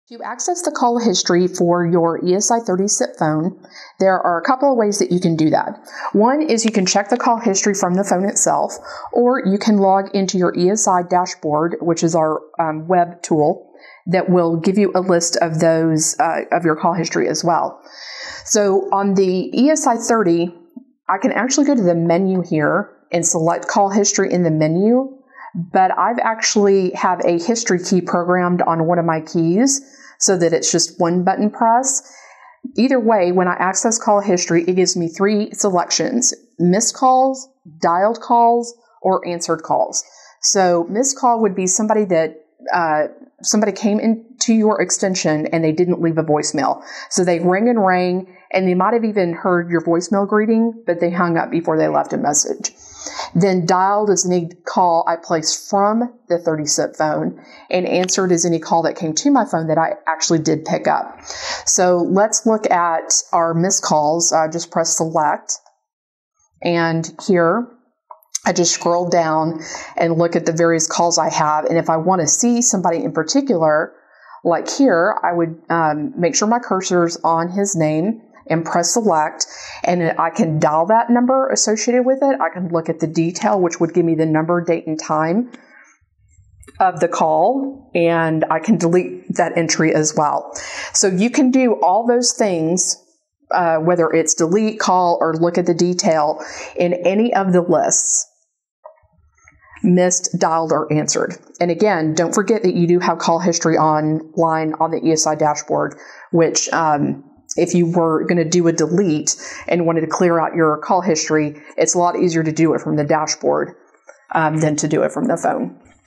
To access the call history for your ESI 30SIP phone, there are a couple of ways that you can do that. One is you can check the call history from the phone itself, or you can log into your ESI dashboard, which is our web tool that will give you a list of those of your call history as well. So on the ESI 30, I can actually go to the menu here and select call history in the menu. But I've actually have a history key programmed on one of my keys so that it's just one button press. Either way, when I access call history, it gives me three selections: missed calls, dialed calls, or answered calls. So missed call would be somebody that somebody came into your extension and they didn't leave a voicemail. So they rang and they might have even heard your voicemail greeting, but they hung up before they left a message. Then dialed is any call I placed from the 30SIP phone, and answered is any call that came to my phone that I actually did pick up. So let's look at our missed calls. I just press select, and here I just scroll down and look at the various calls I have. And if I want to see somebody in particular, like here, I would make sure my cursor's on his name and press select, and I can dial that number associated with it. I can look at the detail, which would give me the number, date, and time of the call, and I can delete that entry as well. So you can do all those things, whether it's delete, call, or look at the detail in any of the lists: missed, dialed, or answered. And again, don't forget that you do have call history online on the ESI dashboard, which if you were going to do a delete and wanted to clear out your call history, it's a lot easier to do it from the dashboard than to do it from the phone.